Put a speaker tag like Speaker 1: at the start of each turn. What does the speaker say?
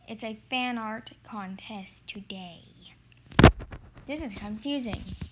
Speaker 1: It's a fan art contest today. This is confusing.